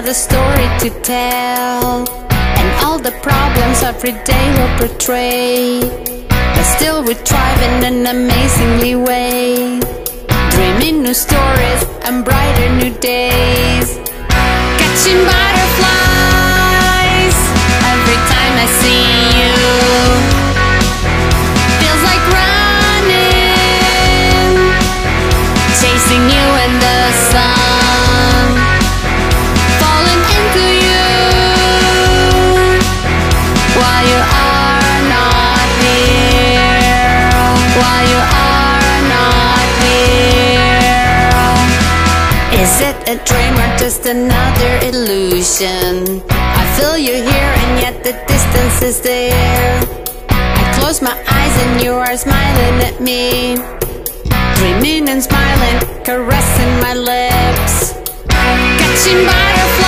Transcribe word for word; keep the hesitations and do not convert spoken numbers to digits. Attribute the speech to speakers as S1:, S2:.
S1: the story to tell, and all the problems every day will portray. But still we thrive in an amazingly way, dreaming new stories and brighter new days. Catching butterflies every time I see you. Feels like running, chasing you in the sun, falling into you while you are not here, while you are not here. Is it a dream or just another illusion? I feel you here and yet the distance is there. I close my eyes and you are smiling at me, dreaming and smiling, caressing my lips. Catching butterflies